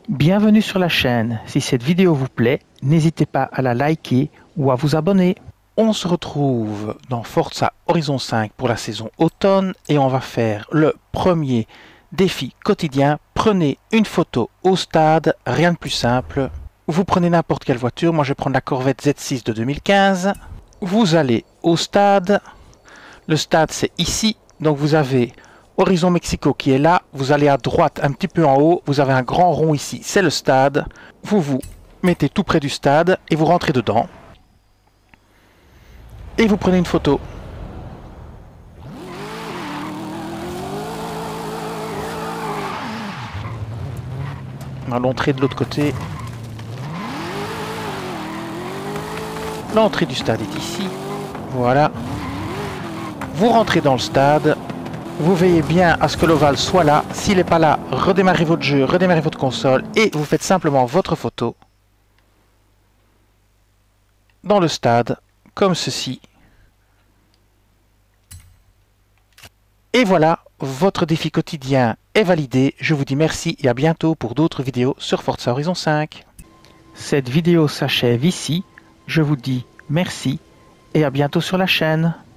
Bienvenue sur la chaîne. Si cette vidéo vous plaît, n'hésitez pas à la liker ou à vous abonner. On se retrouve dans Forza Horizon 5 pour la saison automne et on va faire le premier défi quotidien. Prenez une photo au stade, rien de plus simple. Vous prenez n'importe quelle voiture, moi je vais prendre la Corvette Z6 de 2015. Vous allez au stade, le stade c'est ici, donc vous avez Horizon Mexico qui est là, vous allez à droite un petit peu en haut, vous avez un grand rond ici, c'est le stade. Vous vous mettez tout près du stade et vous rentrez dedans. Et vous prenez une photo. À l'entrée de l'autre côté. L'entrée du stade est ici. Voilà. Vous rentrez dans le stade. Vous veillez bien à ce que l'ovale soit là. S'il n'est pas là, redémarrez votre jeu, redémarrez votre console et vous faites simplement votre photo dans le stade, comme ceci. Et voilà, votre défi quotidien est validé. Je vous dis merci et à bientôt pour d'autres vidéos sur Forza Horizon 5. Cette vidéo s'achève ici. Je vous dis merci et à bientôt sur la chaîne.